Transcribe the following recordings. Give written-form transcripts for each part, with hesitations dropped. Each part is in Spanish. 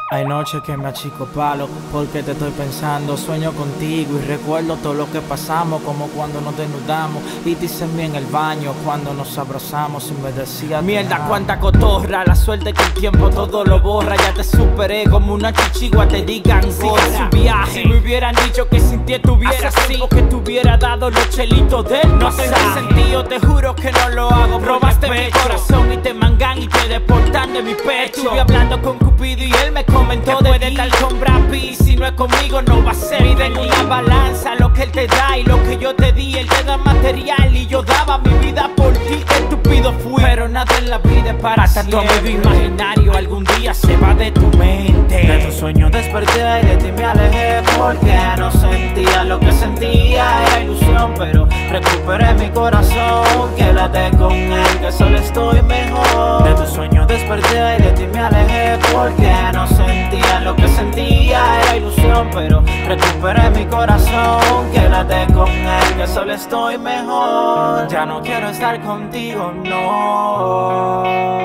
Hay noches que me achico palo porque te estoy pensando. Sueño contigo y recuerdo todo lo que pasamos, como cuando nos desnudamos y dicen bien en el baño cuando nos abrazamos y me decías mierda, cuánta cotorra, la suerte que el tiempo todo lo borra. Ya te superé como una chichigua, te digan gorra. Su viaje, si me hubieran dicho que sin ti estuviera así, o que te hubiera dado los chelitos de no sé sentido, te juro que no lo hago. Robaste mi corazón y te mangan y te deportan de mi pecho. Estuve hablando con Cupido y él me comentó de estar con Brad Pitt. Si no es conmigo no va a ser. Miden una balanza lo que él te da y lo que yo te di. Él te da material y yo daba mi vida por ti. Qué estúpido fui, pero nada en la vida es para siempre. Tu amigo imaginario algún día se va de tu mente. De tus sueños desperté y de ti me alejé, porque no sentía lo que sentía. Era ilusión, pero recuperé mi corazón. Quédate con él, que solo estoy mejor. De tus sueños desperté y de ti me alejé, porque no sentía lo que sentía. Era ilusión, pero recuperé mi corazón. Quédate con él, que solo estoy mejor. Ya no quiero estar contigo, no.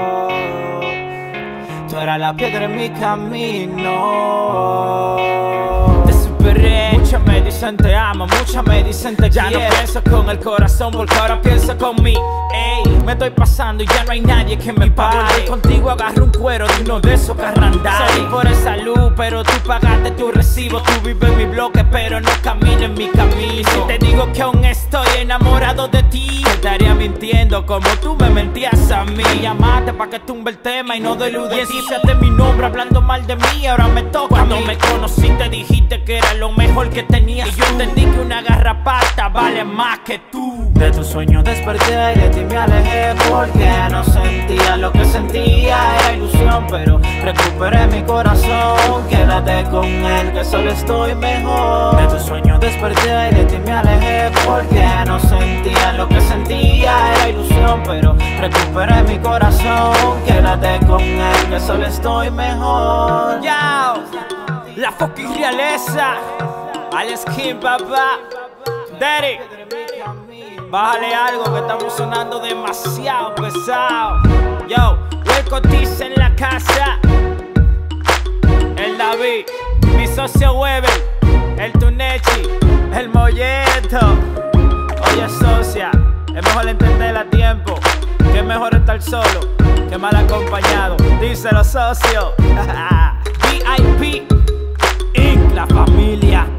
Tú eras la piedra en mi camino. Te superé. Muchas me dicen te amo, muchas me dicen te quiero. Ya no pienso con el corazón porque ahora pienso con mí. Ey, me estoy pasando y ya no hay nadie que me pare. Contigo agarro un cuero de uno de esos carrandales. Salí por esa luz, pero tú pagaste tu recibo. Tú vives en mi bloque, pero no caminas en mi camino. Si te digo que aún estoy enamorado de ti, te estaría mintiendo como tú me mentías a mí. Me llamaste pa' que tumbe el tema y no delude. Y ensuciaste mi nombre hablando mal de mí, ahora me toca. Cuando me conociste dijiste que era lo mejor que tenías. Y yo entendí que una garrapata vale más que tú. De tus sueños desperté y de ti me alejé, porque no sentía lo que sentía. Era ilusión, pero recuperé mi corazón. Quédate con él, que solo estoy mejor. De tus sueños desperté y de ti me alejé, porque no sentía lo que sentía. Era ilusión, pero recuperé mi corazón. Quédate con él, que solo estoy mejor. Yao, la fucking realeza, Alex King, papá. Daddy, bájale algo que estamos sonando demasiado pesado. Yo, el Cotiza en la casa, el David, mi socio Weber, el Tunechi, el Molleto. Oye, socia, es mejor entender a tiempo, que es mejor estar solo que mal acompañado. Díselo, socio. VIP Inc., la familia.